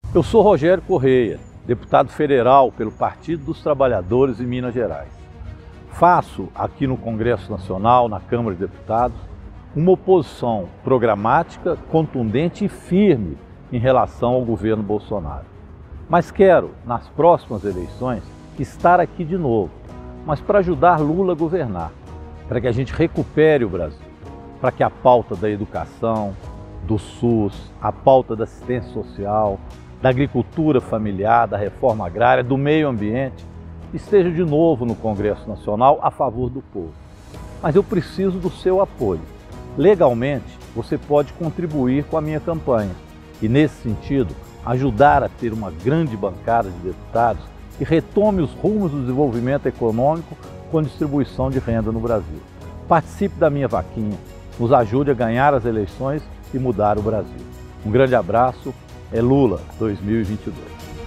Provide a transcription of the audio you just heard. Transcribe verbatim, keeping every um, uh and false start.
Eu sou Rogério Correia, deputado federal pelo Partido dos Trabalhadores de Minas Gerais. Faço aqui no Congresso Nacional, na Câmara de Deputados, uma oposição programática, contundente e firme em relação ao governo Bolsonaro. Mas quero, nas próximas eleições, estar aqui de novo, mas para ajudar Lula a governar, para que a gente recupere o Brasil, para que a pauta da educação, do SUS, a pauta da assistência social, da agricultura familiar, da reforma agrária, do meio ambiente, esteja de novo no Congresso Nacional a favor do povo. Mas eu preciso do seu apoio. Legalmente, você pode contribuir com a minha campanha e, nesse sentido, ajudar a ter uma grande bancada de deputados que retome os rumos do desenvolvimento econômico com distribuição de renda no Brasil. Participe da minha vaquinha, nos ajude a ganhar as eleições e mudar o Brasil. Um grande abraço, é Lula dois mil e vinte e dois.